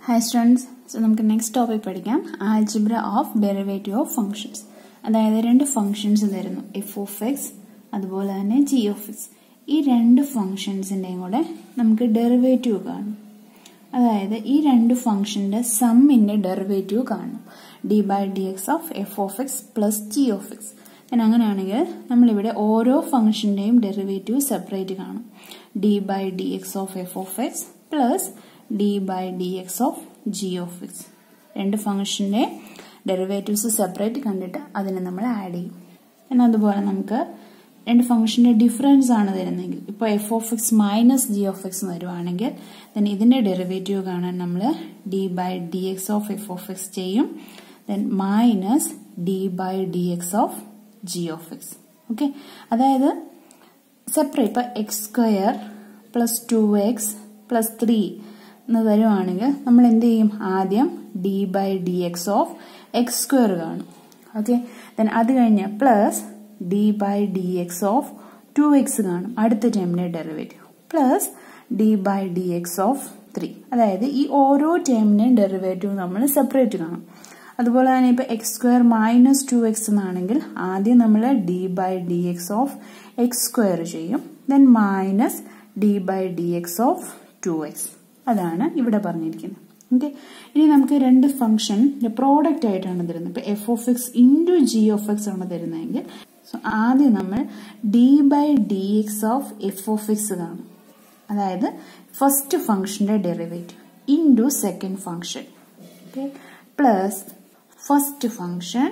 Hi students, so നമുക്ക് next topic പഠിക്കാം algebra of derivative of functions. അതായത് രണ്ട് ഫംഗ്ഷൻസ് തരുന്നു, എഫ് ഓഫ് എക്സ് അതുപോലെ തന്നെ ജി ഓഫ് എക്സ്. ഈ രണ്ട് ഫംഗ്ഷൻസിൻ്റെയും കൂടെ നമുക്ക് ഡെറിവേറ്റീവ് കാണും. അതായത് ഈ രണ്ട് ഫംഗ്ഷൻ്റെ സമ്മിൻ്റെ ഡെറിവേറ്റീവ് കാണും, d by d x of f of x plus g of x. അങ്ങനെയാണെങ്കിൽ നമ്മളിവിടെ ഓരോ ഫംഗ്ഷൻ്റെയും ഡെറിവേറ്റീവ് സെപ്പറേറ്റ് കാണും, d by d x of f of x plus d by dx of g of x. രണ്ട് ഫംഗ്ഷന്റെ derivatives separate കണ്ടിട്ട് അതിനെ നമ്മൾ ആഡ് ചെയ്യും. എന്നാൽ അതുപോലെ നമുക്ക് രണ്ട് ഫംഗ്ഷന്റെ ഡിഫറൻസ് ആണ് തരുന്നതെങ്കിൽ, ഇപ്പോൾ f of x minus g of x വരുവാണെങ്കിൽ ദെൻ ഇതിന്റെ ഡെറിവേറ്റീവ് കാണാൻ നമ്മൾ d by d x of f of x ചെയ്യും, then minus d by d x of g of x. Okay, അതായത് സെപ്പറേറ്റ് ഇപ്പോൾ x square plus 2x plus 3 എന്ന് വരുവാണെങ്കിൽ നമ്മൾ എന്ത് ചെയ്യും, ആദ്യം d by d x of x square കാണും. ഓക്കെ, ദെൻ അത് കഴിഞ്ഞ് plus d by d x of 2x കാണും, അടുത്ത ടേമിന്റെ derivative, plus d by d x of 3. അതായത് ഈ ഓരോ ടേമിന്റെയും ഡെറിവേറ്റീവ് നമ്മൾ സെപ്പറേറ്റ് കാണും. അതുപോലെ തന്നെ ഇപ്പൊ എക്സ് സ്ക്വയർ മൈനസ് 2x എന്നാണെങ്കിൽ ആദ്യം നമ്മൾ d by d x of x square ചെയ്യും, then minus d by d x of 2x. അതാണ് ഇവിടെ പറഞ്ഞിരിക്കുന്നത്. ഓക്കെ, ഇനി നമുക്ക് രണ്ട് ഫംഗ്ഷൻ പ്രോഡക്റ്റ് ആയിട്ടാണ് തരുന്നത്. ഇപ്പൊ f of x into g of x ആണ് തരുന്നതെങ്കിൽ സോ ആദ്യം നമ്മൾ d by d x of f of x കാണും. അതായത് ഫസ്റ്റ് ഫംഗ്ഷന്റെ derivative into second function, okay, plus first function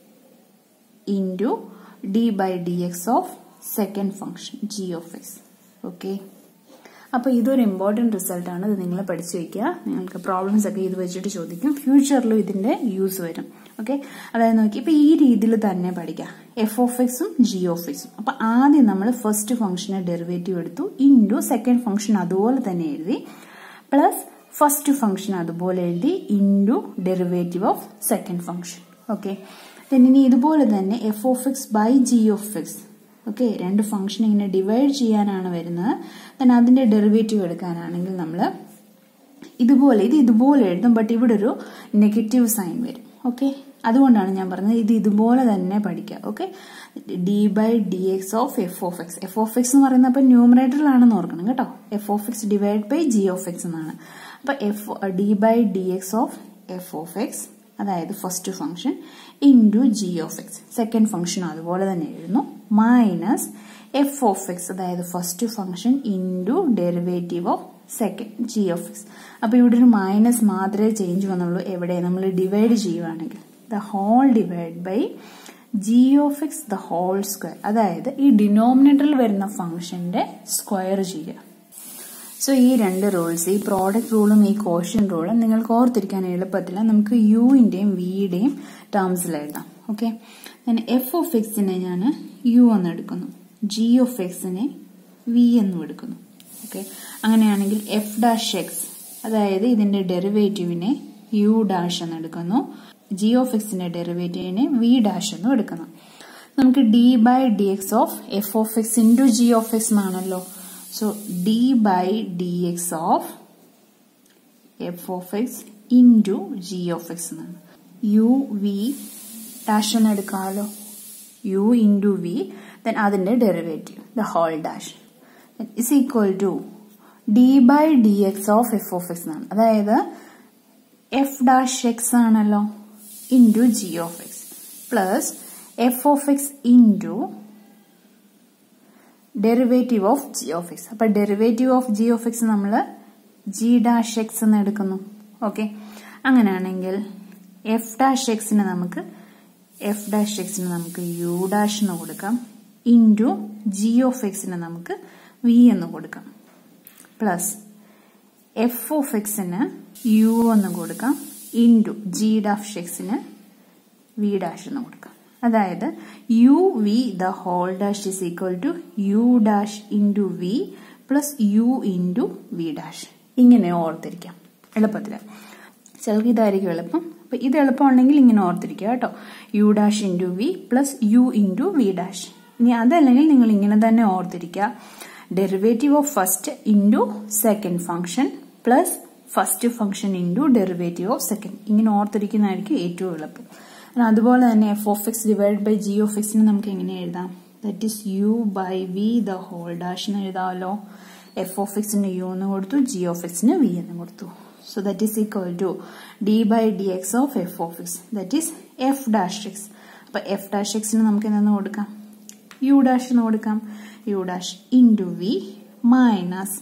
into d by d x of second function g of x. Okay, അപ്പോൾ ഇതൊരു important റിസൾട്ടാണ്, ഇത് നിങ്ങൾ പഠിച്ചു വയ്ക്കുക. നിങ്ങൾക്ക് പ്രോബ്ലംസ് ഒക്കെ ഇത് വെച്ചിട്ട് ചോദിക്കും, ഫ്യൂച്ചറിലും ഇതിന്റെ യൂസ് വരും. ഓക്കെ, അതായത് നോക്കി ഇപ്പൊ ഈ രീതിയിൽ തന്നെ പഠിക്കാം, എഫ് ഓഫ് എക്സും ജി ഓഫ് എക്സും. അപ്പൊ ആദ്യം നമ്മൾ ഫസ്റ്റ് ഫംഗ്ഷനെ ഡെറിവേറ്റീവ് എടുത്തു, ഇൻറ്റു സെക്കൻഡ് ഫംഗ്ഷൻ അതുപോലെ തന്നെ എഴുതി, പ്ലസ് ഫസ്റ്റ് ഫംഗ്ഷൻ അതുപോലെ എഴുതി, into derivative of second function. Okay, ഇനി ഇതുപോലെ തന്നെ f of x by g of x. Okay, രണ്ട് ഫംഗ്ഷൻ ഇങ്ങനെ ഡിവൈഡ് ചെയ്യാനാണ് വരുന്നത്, then അതിന്റെ ഡെറിവേറ്റീവ് എടുക്കാനാണെങ്കിൽ നമ്മൾ ഇതുപോലെ എഴുതും, ബട്ട് ഇവിടെ ഒരു നെഗറ്റീവ് സൈൻ വരും. ഓക്കെ, അതുകൊണ്ടാണ് ഞാൻ പറഞ്ഞത് ഇത് ഇതുപോലെ തന്നെ പഠിക്കുക. Okay, d by d x of f of x. F of x എന്ന് പറയുന്നത് അപ്പൊ ന്യൂമറേറ്ററിലാണെന്ന് ഓർക്കണം കേട്ടോ. F of x divide by g of x എന്നാണ്. അപ്പൊ d by d x of f of x, അതായത് first function, into g of x, second function അതുപോലെ തന്നെ എഴുതുന്നു, മൈനസ് എഫ് ഓഫ് എക്സ്, അതായത് first function into derivative of second g of x. അപ്പൊ ഇവിടെ ഒരു മൈനസ് മാത്രമേ ചേഞ്ച് വന്നുള്ളൂ, എവിടെ നമ്മൾ ഡിവൈഡ് ചെയ്യുവാണെങ്കിൽ the whole divide by g of x the whole square, അതായത് ഈ ഡിനോമിനേറ്ററിൽ വരുന്ന ഫംഗ്ഷന്റെ സ്ക്വയർ ചെയ്യുക. സോ ഈ രണ്ട് റൂൾസ്, ഈ പ്രോഡക്റ്റ് റൂളും ഈ കോഷ്യൻ റൂളും നിങ്ങൾക്ക് ഓർത്തിരിക്കാൻ എളുപ്പത്തില്ല. നമുക്ക് യുവിന്റെയും വിയുടെയും ടേംസിൽ എഴുതാം. ഓക്കെ, ഞാൻ എഫ് ഓഫ് എക്സിനെ ഞാൻ യു എന്ന് എടുക്കുന്നു, ജി ഓഫ് എക്സിനെ വി എന്നും എടുക്കുന്നു. ഓക്കെ, അങ്ങനെയാണെങ്കിൽ എഫ് ഡാഷ് എക്സ്, അതായത് ഇതിന്റെ ഡെറിവേറ്റീവിനെ യു ഡാഷ് എന്ന് എടുക്കുന്നു, ജി ഓഫ് എക്സിന്റെ ഡെറിവേറ്റീവിനെ വി ഡാഷ് എന്നും എടുക്കുന്നു. നമുക്ക് d by d x of f of x into g of x എന്നാണല്ലോ. So d by dx of f of x into g of x എന്നാണ്. u v dash എന്ന് എടുക്കാമല്ലോ, u into v, then അതിന്റെ derivative the whole dash is equal to d by dx of f of x എന്നാണ്. അതായത് f dash x ആണല്ലോ, into g of x plus f of x into derivative of g of x. അപ്പൊ derivative of g of x നമ്മൾ g dash x എന്ന് എടുക്കുന്നു. Okay, അങ്ങനെയാണെങ്കിൽ F dash എക്സിന് നമുക്ക് യു ഡാഷ് എന്ന് കൊടുക്കാം, ഇൻറ്റു ജി ഓഫ് എക്സിന് നമുക്ക് വി എന്ന് കൊടുക്കാം, പ്ലസ് എഫ് ഓഫ് എക്സിന് യു എന്ന് കൊടുക്കാം, ഇൻറ്റു ജി ഡാഷ് എക്സിന് വി ഡാഷ് എന്ന് കൊടുക്കാം. അതായത് u v the whole dash is equal to u dash into v plus u into v dash. ഇങ്ങനെ ഓർത്തിരിക്കാം എളുപ്പത്തില്. ചിലർക്ക് ഇതായിരിക്കും എളുപ്പം. അപ്പൊ ഇത് എളുപ്പമുണ്ടെങ്കിൽ ഇങ്ങനെ ഓർത്തിരിക്കുക കേട്ടോ, u dash into v plus u into v dash. ഇനി അതല്ലെങ്കിൽ നിങ്ങൾ ഇങ്ങനെ തന്നെ ഓർത്തിരിക്കുക, derivative of first into second function plus first function into derivative of second. ഇങ്ങനെ ഓർത്തിരിക്കുന്നതായിരിക്കും ഏറ്റവും എളുപ്പം. അതുപോലെ തന്നെ f of x divide by g of എക്സിന് നമുക്ക് എങ്ങനെ എഴുതാം? That is u by v the whole dash എന്ന് എഴുതാമല്ലോ. എഫ് ഓഫ് എക്സിന് യു എന്ന് കൊടുത്തു, ജി ഓഫ് എക്സിന് വി എന്ന് കൊടുത്തു. So that is equal to d by d x of f of x, that is f dash x. അപ്പൊ f dash എക്സിന് നമുക്ക് എന്തെന്ന് കൊടുക്കാം? യു ഡാഷ് എന്ന് കൊടുക്കാം. U dash into v minus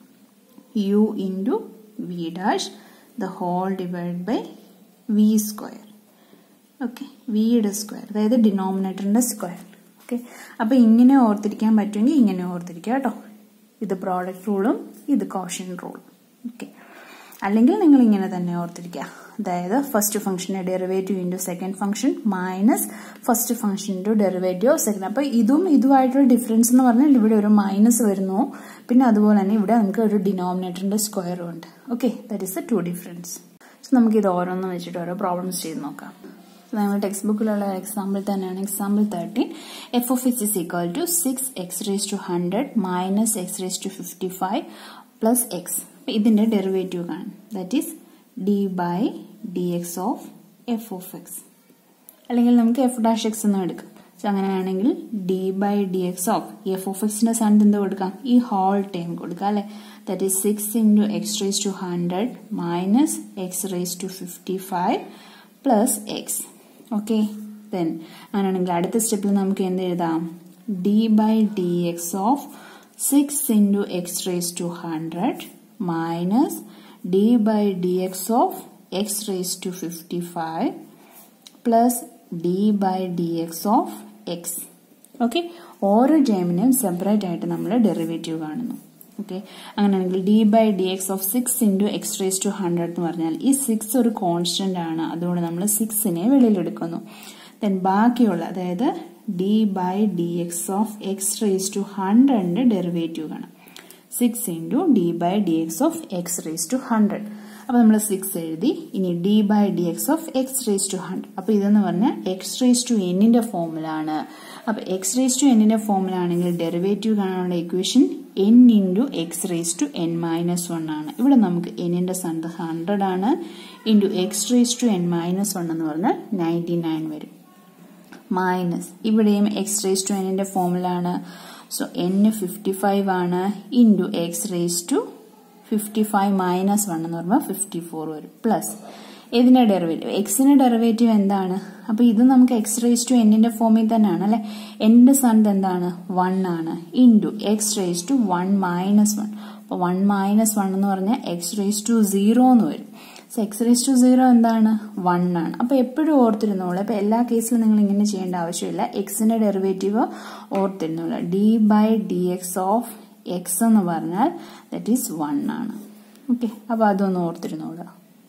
u into v dash the whole divide by v square. Okay, വിയുടെ square, അതായത് ഡിനോമിനേറ്ററിന്റെ സ്ക്വയർ. ഓക്കെ, അപ്പൊ ഇങ്ങനെ ഓർത്തിരിക്കാൻ പറ്റുമെങ്കിൽ ഇങ്ങനെ ഓർത്തിരിക്കുക കേട്ടോ. ഇത് പ്രോഡക്റ്റ് റൂളും ഇത് കോഷ്യന്റ് റൂളും. ഓക്കെ, അല്ലെങ്കിൽ നിങ്ങൾ ഇങ്ങനെ തന്നെ ഓർത്തിരിക്കുക. അതായത് ഫസ്റ്റ് ഫംഗ്ഷന്റെ derivative into second function minus first function into derivative of second. അപ്പൊ ഇതുമായിട്ടുള്ള ഡിഫറൻസ് എന്ന് പറഞ്ഞാൽ ഇവിടെ ഒരു മൈനസ് വരുന്നു, പിന്നെ അതുപോലെ തന്നെ ഇവിടെ നമുക്ക് ഒരു ഡിനോമിനേറ്ററിന്റെ സ്ക്വയറും ഉണ്ട്. Okay, that is the two difference. So നമുക്ക് ഇത് ഓരോന്നും വെച്ചിട്ട് ഓരോ പ്രോബ്ലംസ് ചെയ്ത് നോക്കാം. നമ്മുടെ ടെക്സ്റ്റ് ബുക്കിലുള്ള എക്സാമ്പിൾ തന്നെയാണ് example 13. F of x is equal to 6x raised to 100 minus x raised to 55 plus x. ഇതിന്റെ ഡെറിവേറ്റീവ് കാണും. That is d by d x of f of x, അല്ലെങ്കിൽ നമുക്ക് എഫ് ഡാഷ് എക്സ് എന്നും എടുക്കാം. So അങ്ങനെയാണെങ്കിൽ d by d x of f of എക്സിന്റെ സ്ഥാനത്ത് എന്ത് കൊടുക്കാം? ഈ ഹോൾ ടൈം കൊടുക്കാം അല്ലെ. That is 6 into x raised to 100 minus x raised to 55 plus x. Okay, then അങ്ങനെയാണെങ്കിൽ അടുത്ത സ്റ്റെപ്പിൽ നമുക്ക് എന്ത് എഴുതാം? D by d x of 6 into x raised to 100 minus d by d x of x raised to 55 plus d by d x of x. Okay, ഓരോ ടേമിനെയും separate ആയിട്ട് നമ്മൾ ഡെറിവേറ്റീവ് കാണുന്നു. ഓക്കെ, അങ്ങനെയാണെങ്കിൽ d by d x of 6 into x raised to 100 എന്ന് പറഞ്ഞാൽ ഈ 6 ഒരു കോൺസ്റ്റന്റ് ആണ്, അതുകൊണ്ട് നമ്മൾ 6നെ വെളിയിലെടുക്കുന്നു. ദെൻ ബാക്കിയുള്ള അതായത് d by d x of x raised to 100ന്റെ ഡെറിവേറ്റീവ് കാണാം. 6 into d by d x of x raised to 100. അപ്പൊ നമ്മൾ 6 എഴുതി. ഇനി d by d x of x raised to 100. അപ്പൊ ഇതെന്ന് പറഞ്ഞാൽ x raised to n-ന്റെ ഫോമിലാണ്. അപ്പൊ x raised to n-ന്റെ ഫോമിലാണെങ്കിൽ ഡെറിവേറ്റീവ് കാണാനുള്ള equation n into x raised to n minus 1 ആണ്. ഇവിടെ നമുക്ക് n-ന്റെ സ്ഥാനത്ത് 100 ആണ്, ഇൻറ്റു x raised to n minus 1 എന്ന് പറഞ്ഞാൽ 99 വരും. മൈനസ് ഇവിടെയും x raised to n-ന്റെ ഫോമിലാണ്. സോ n 55 ആണ്, ഇൻറ്റു x raised to 55 മൈനസ് 1 എന്ന് പറയുമ്പോൾ 54 വരും. പ്ലസ് ഇതിന്റെ ഡെറിവേറ്റീവ് എക്സിന്റെ ഡെറിവേറ്റീവ് എന്താണ്? അപ്പൊ ഇത് നമുക്ക് x raised to n-ന്റെ ഫോമിൽ തന്നെയാണ് അല്ലെ. n-ന്റെ സ്ഥാനത്ത് എന്താണ്? 1 ആണ്, ഇൻറ്റു x raised to 1 മൈനസ് 1. അപ്പൊ 1 മൈനസ് 1 എന്ന് പറഞ്ഞാൽ x raised to 0 എന്ന് വരും. സോ x raised to 0 എന്താണ്? 1 ആണ്. അപ്പൊ എപ്പോഴും ഓർത്തിരുന്നോളൂ. അപ്പൊ എല്ലാ കേസിലും നിങ്ങൾ ഇങ്ങനെ ചെയ്യേണ്ട ആവശ്യമില്ല. എക്സിന്റെ ഡെറിവേറ്റീവ് ഓർത്തിരുന്നോളൂ. D by d x of x എന്ന് പറഞ്ഞാൽ ദറ്റ് ഈസ് 1 ആണ്. ഓക്കെ, അപ്പൊ അതൊന്ന് ഓർത്തിരുന്നോളൂ.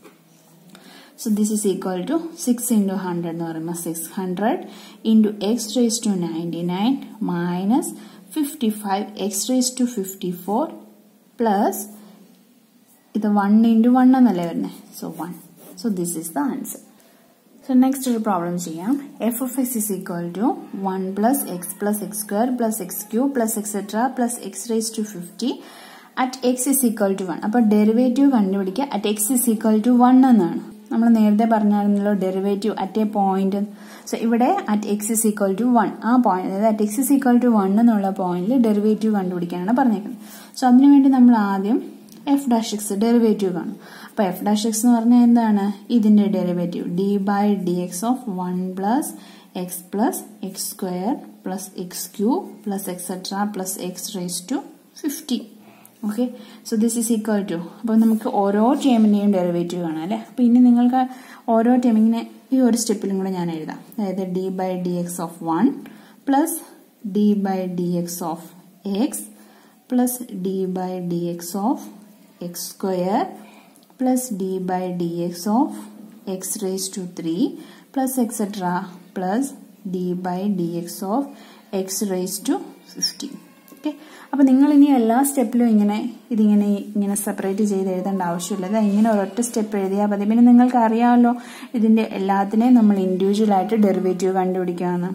So this is equal to 6 into 100 എന്ന് പറയുമ്പോൾ 600 into x raised to 99 minus 55 x raised to 54 plus ഇത് 1 into 1 എന്നല്ലേ വരുന്നത്. So 1. So this is the answer. So next ഒരു പ്രോബ്ലം ചെയ്യാം. f of x is equal to 1 plus x square plus x cube plus etc plus x raised to 50 at x is equal to 1. അപ്പോൾ derivative കണ്ടുപിടിക്കുക at x is equal to 1 എന്നാണ്. നമ്മൾ നേരത്തെ പറഞ്ഞായിരുന്നല്ലോ derivative at a point. So ഇവിടെ at x is equal to 1 ആ point, അതായത് at x is equal to 1 എന്നുള്ള പോയിന്റിൽ ഡെറിവേറ്റീവ് കണ്ടുപിടിക്കാനാണ് പറഞ്ഞേക്കുന്നത്. സോ അതിനുവേണ്ടി നമ്മൾ ആദ്യം എഫ് ഡാഷ് എക്സ് ഡെറിവേറ്റീവ് കാണും. അപ്പൊ എഫ് ഡാഷ് എക്സ് എന്ന് പറഞ്ഞാൽ എന്താണ്? ഇതിന്റെ derivative d by d x of 1 plus x square plus x cube plus etcetera plus x raise to 50. Okay, so this is equal to, അപ്പോൾ നമുക്ക് ഓരോ ടേമിന്റെയും derivative കാണാം അല്ലെ. അപ്പൊ ഇനി നിങ്ങൾക്ക് ഓരോ ടേമിങ്ങിനെ ഈ ഒരു സ്റ്റെപ്പിലും കൂടെ ഞാൻ എഴുതാം. അതായത് d by d x of 1 plus d by d x of x plus d by d x of x square plus d by d x of x raise to 3 plus etcetera plus d by d x of x raise to 15. Okay, അപ്പൊ നിങ്ങൾ ഇനി എല്ലാ സ്റ്റെപ്പിലും ഇങ്ങനെ separate ചെയ്ത് എഴുതേണ്ട ആവശ്യമില്ല. അത് ഇങ്ങനെ ഒരൊറ്റ സ്റ്റെപ്പ് എഴുതിയാൽ മതി. പിന്നെ നിങ്ങൾക്ക് അറിയാമല്ലോ ഇതിന്റെ എല്ലാത്തിനെയും നമ്മൾ ഇൻഡിവിജ്വൽ ആയിട്ട് ഡെറിവേറ്റീവ് കണ്ടുപിടിക്കാമെന്ന്.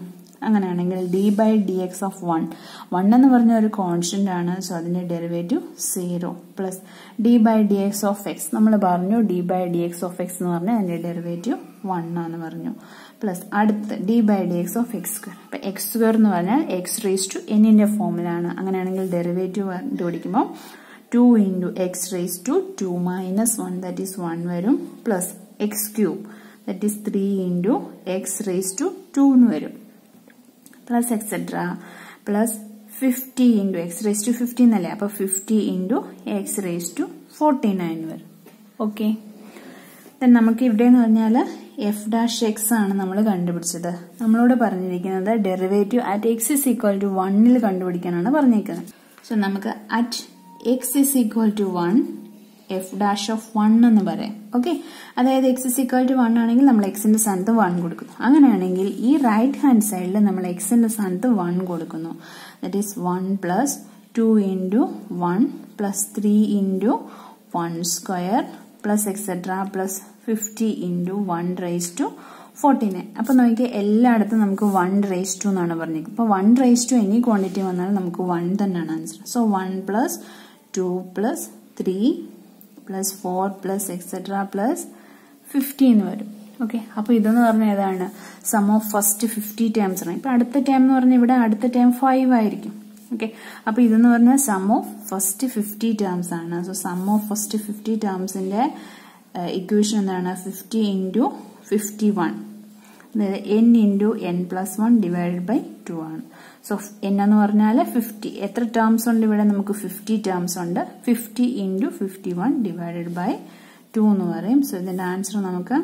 അങ്ങനെയാണെങ്കിൽ d by d x of 1 എന്ന് പറഞ്ഞ ഒരു കോൺസ്റ്റന്റ് ആണ്. സോ അതിന്റെ derivative 0 plus d by d x of x. നമ്മൾ പറഞ്ഞു d by d x of x എന്ന് പറഞ്ഞാൽ അതിന്റെ ഡെറിവേറ്റീവ് 1 ആണെന്ന് പറഞ്ഞു. പ്ലസ് അടുത്ത് d by d x of x square. അപ്പൊ എക്സ് സ്ക്വയർ എന്ന് പറഞ്ഞാൽ എക്സ് റേസ് ടു എന്നിന്റെ ഫോമിലാണ്. അങ്ങനെയാണെങ്കിൽ ഡെറിവേറ്റീവ് കണ്ടുപിടിക്കുമ്പോൾ 2 into x raised to 2 minus 1 that is 1 വരും plus x cube that is 3 into x raised to 2 എന്ന് വരും plus etcetera plus 50 into x raised to 15 അല്ലേ. അപ്പൊ 50 into x raised to 49 വരും. ഓക്കെ, നമുക്ക് ഇവിടെ എന്ന് പറഞ്ഞാൽ എഫ് ഡാഷ് എക്സ് ആണ് നമ്മൾ കണ്ടുപിടിച്ചത്. നമ്മളോട് പറഞ്ഞിരിക്കുന്നത് derivative at x is equal to 1 കണ്ടുപിടിക്കാനാണ് പറഞ്ഞിരിക്കുന്നത്. സോ നമുക്ക് അറ്റ് x is equal to 1 f dash of 1 എന്ന് പറയാം. ഓക്കെ, അതായത് x is equal to 1 ആണെങ്കിൽ നമ്മൾ എക്സിന്റെ സ്ഥാനത്ത് 1 കൊടുക്കുന്നു. അങ്ങനെയാണെങ്കിൽ ഈ റൈറ്റ് ഹാൻഡ് സൈഡിൽ നമ്മൾ എക്സിന്റെ സ്ഥാനത്ത് 1 കൊടുക്കുന്നു. That is 1 plus 2 into 1 plus 3 into 1 square plus etcetera plus 50 into 1 raised to 49. അപ്പൊ നോക്കിയാൽ എല്ലായിടത്തും നമുക്ക് 1 raised to എന്നാണ് പറഞ്ഞിരിക്കുന്നത്. അപ്പൊ 1 raised to എനി ക്വാണ്ടിറ്റി വന്നാൽ നമുക്ക് 1 തന്നെയാണ് answer. So 1 plus 2 plus 3 plus 4 plus etc plus 50 എന്ന് വരും. ഓക്കെ, അപ്പൊ ഇതെന്ന് പറഞ്ഞാൽ ഏതാണ് സം ഓഫ് ഫസ്റ്റ് 50 ടേംസ് ആണ്. ഇപ്പൊ അടുത്ത ടേം എന്ന് പറഞ്ഞാൽ ഇവിടെ അടുത്ത ടേം 5 ആയിരിക്കും. ഓക്കെ, അപ്പൊ ഇതെന്ന് പറഞ്ഞാൽ സം ഓഫ് ഫസ്റ്റ് 50 ടേംസ് ആണ്. സോ സം ഓഫ് ഫസ്റ്റ് 50 ടേംസിന്റെ ഇക്വേഷൻ എന്താണ് 50 into 51 n into n plus 1 divided by 2 ആണ്. സോ n എന്ന് പറഞ്ഞാൽ 50. എത്ര ടേംസ് ഉണ്ട് ഇവിടെ? നമുക്ക് 50 ടേംസ് ഉണ്ട്. 50 into 51 divided by 2 എന്ന് പറയും. സോ ഇതിന്റെ ആൻസർ നമുക്ക്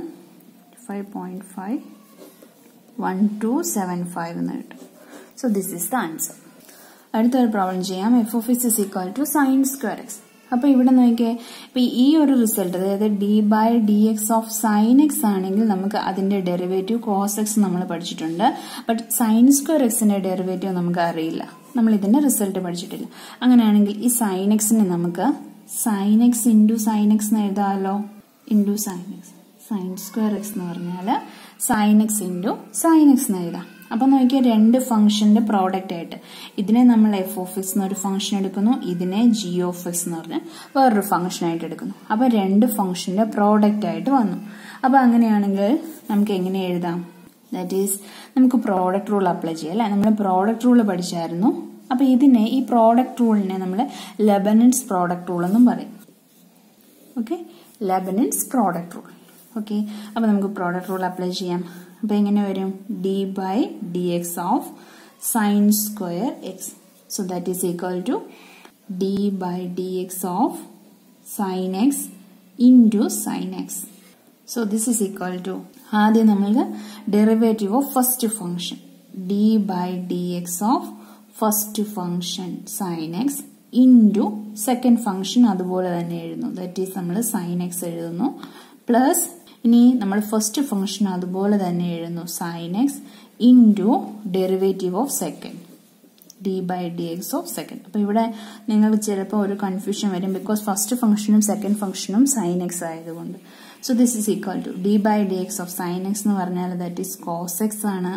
5.51275 എന്ന് കിട്ടും. So this is the answer. അടുത്തൊരു പ്രോബ്ലം ചെയ്യാം. F of x is equal to sine square x. അപ്പൊ ഇവിടെ നോക്കിയേ, ഇപ്പൊ ഈ ഒരു റിസൾട്ട് അതായത് d by d x of sine x ആണെങ്കിൽ നമുക്ക് അതിന്റെ ഡെറിവേറ്റീവ് കോസ് എക്സ് നമ്മൾ പഠിച്ചിട്ടുണ്ട്. ബട്ട് സൈൻ സ്ക്വയർ എക്സിന്റെ ഡെറിവേറ്റീവ് നമുക്ക് അറിയില്ല, നമ്മൾ ഇതിന്റെ റിസൾട്ട് പഠിച്ചിട്ടില്ല. അങ്ങനെയാണെങ്കിൽ ഈ സൈൻ എക്സിനെ നമുക്ക് sine x into sine x എന്ന് എഴുതാമല്ലോ. Into sine x, sine square x എന്ന് പറഞ്ഞാല് sine x into sine x എന്ന് എഴുതാം. അപ്പൊ നോക്കിയാൽ രണ്ട് ഫംഗ്ഷന്റെ പ്രോഡക്റ്റ് ആയിട്ട് ഇതിനെ നമ്മൾ എഫ് ഓഫ് എക്സ് എന്നൊരു ഫംഗ്ഷൻ എടുക്കുന്നു, ഇതിനെ ജി ഓഫ് എക്സ് എന്ന് പറഞ്ഞാൽ വേറൊരു ഫംഗ്ഷൻ ആയിട്ട് എടുക്കുന്നു. അപ്പൊ രണ്ട് ഫംഗ്ഷന്റെ പ്രോഡക്റ്റ് ആയിട്ട് വന്നു. അപ്പൊ അങ്ങനെയാണെങ്കിൽ നമുക്ക് എങ്ങനെ എഴുതാം? ദാറ്റ് ഈസ് നമുക്ക് പ്രോഡക്റ്റ് റൂൾ അപ്ലൈ ചെയ്യാം അല്ലെ. നമ്മൾ പ്രോഡക്റ്റ് റൂൾ പഠിച്ചായിരുന്നു. അപ്പൊ ഇതിനെ ഈ പ്രോഡക്റ്റ് റൂളിനെ നമ്മൾ ലെബനിറ്റ്സ് പ്രോഡക്റ്റ് റൂൾ എന്നും പറയും. Okay, Leibniz product rule. Okay, അപ്പൊ നമുക്ക് പ്രോഡക്റ്റ് റൂൾ അപ്ലൈ ചെയ്യാം. അപ്പൊ എങ്ങനെ വരും? D by d x of sine square x. So that is equal to d by d x of sine x into sine x. So this is equal to ആദ്യം നമ്മൾക്ക് derivative of first function d by d x of first function sine x into second function അതുപോലെ തന്നെ എഴുതുന്നു. That is നമ്മൾ sign x എഴുതുന്നു plus ഇനി നമ്മൾ first function അതുപോലെ തന്നെ എഴുതുന്നു sine x into derivative of second d by d x of second. അപ്പൊ ഇവിടെ നിങ്ങൾക്ക് ചിലപ്പോൾ ഒരു കൺഫ്യൂഷൻ വരും, ബിക്കോസ് ഫസ്റ്റ് ഫംഗ്ഷനും സെക്കൻഡ് ഫംഗ്ഷനും സൈൻ എക്സ് ആയതുകൊണ്ട്. So this is equal to d by d x of sine x എന്ന് പറഞ്ഞാൽ ദാറ്റ് ഈസ് കോസ് എക്സ് ആണ്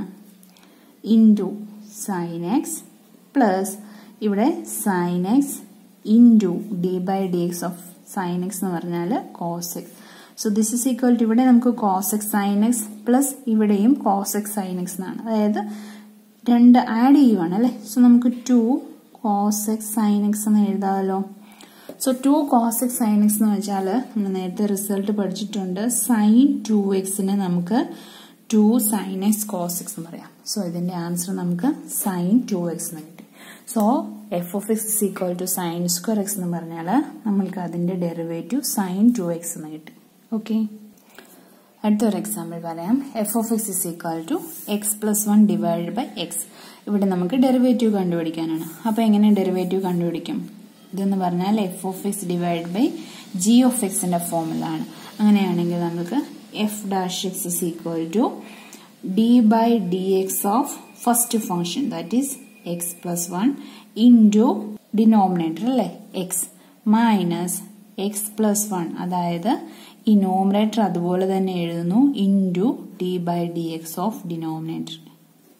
ഇൻറ്റു സൈൻ എക്സ് പ്ലസ് ഇവിടെ sine x into d by d x of sine x എന്ന് പറഞ്ഞാൽ cos x. So this is equal to ഇവിടെ നമുക്ക് cos x sine x plus ഇവിടെയും cos x sine x എന്നാണ്, അതായത് രണ്ട് ആഡ് ചെയ്യുവാണ് അല്ലെ. സോ നമുക്ക് 2 കോസ് എക്സ് സൈൻ എക്സ് എന്ന് എഴുതാമല്ലോ. So 2 cos x sine x എന്ന് വെച്ചാൽ നമ്മൾ നേരത്തെ റിസൾട്ട് പഠിച്ചിട്ടുണ്ട്. സൈൻ 2എക്സിന് നമുക്ക് 2 സൈൻ എക്സ് കോസ് എക്സ് എന്ന് പറയാം. സോ ഇതിന്റെ ആൻസർ നമുക്ക് സൈൻ 2എക്സ് എന്ന് കിട്ടി. So f of x is equal to sine square x എന്ന് പറഞ്ഞാൽ നമ്മൾക്ക് അതിന്റെ ഡെറിവേറ്റീവ് സൈൻ 2x എന്ന് കിട്ടി. ഓക്കെ, അടുത്തൊരു എക്സാമ്പിൾ പറയാം. F of x is equal to x plus 1 divide by x. ഇവിടെ നമുക്ക് ഡെറിവേറ്റീവ് കണ്ടുപിടിക്കാനാണ്. അപ്പൊ എങ്ങനെ ഡെറിവേറ്റീവ് കണ്ടുപിടിക്കും? ഇതെന്ന് പറഞ്ഞാൽ f of x divide by g of എക്സിന്റെ ഫോമുലാണ്. അങ്ങനെയാണെങ്കിൽ നമുക്ക് f dash x is equal to d by d x of first function that is x plus 1 into denominator അല്ലെ എക്സ് മൈനസ് എക്സ് പ്ലസ് 1, അതായത് ഈ നോമിനേറ്റർ അതുപോലെ തന്നെ എഴുതുന്നു into d by d x of denominator.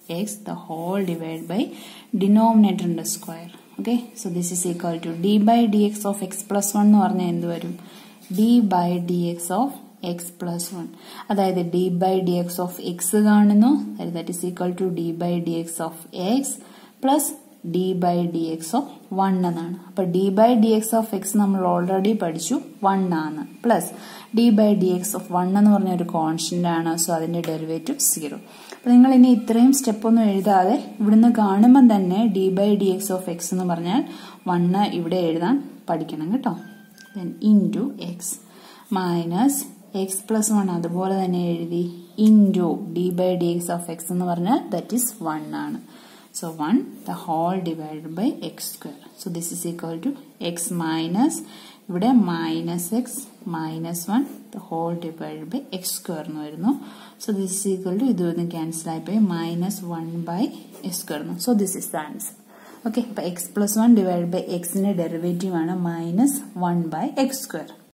x the whole divided by denominator into square. Okay, so this is equal to d by dx of x plus 1 എന്ന് പറഞ്ഞാൽ എന്ത് വരും? d by dx of x plus 1. അതായത് d by dx of x കാണുന്നു, that is equal to d by dx of x plus d by dx of 1 എന്നാണ്. അപ്പോൾ d by dx of x നമ്മൾ already പഠിച്ചു, 1 ആണ്. Plus d by dx of 1 എന്ന് പറഞ്ഞ ഒരു കോൺസ്റ്റന്റ് ആണ്, സോ അതിന്റെ ഡെറിവേറ്റീവ് 0. അപ്പോൾ നിങ്ങൾ ഇനി ഇത്രയും സ്റ്റെപ്പ് ഒന്നും എഴുതാതെ ഇവിടുന്ന് കാണുമ്പോൾ തന്നെ d by dx of x എന്ന് പറഞ്ഞാൽ 1 ഇവിടെ എഴുതാൻ പഠിക്കണം കേട്ടോ. then into x minus x plus 1 അതുപോലെ തന്നെ എഴുതി into d by dx of x എന്ന് പറഞ്ഞാൽ that is 1 ആണ്. So 1 the whole divided by x square. So this is equal to x minus ഇവിടെ minus x minus 1 the whole divided by x square എന്ന് വരുന്നു. So this is equal to ഇത് cancel ആയി പോയി minus 1 by x square. So this is the answer. Okay, അപ്പോൾ x plus 1 divided by x ന്റെ derivative ആണ് minus 1 by x square.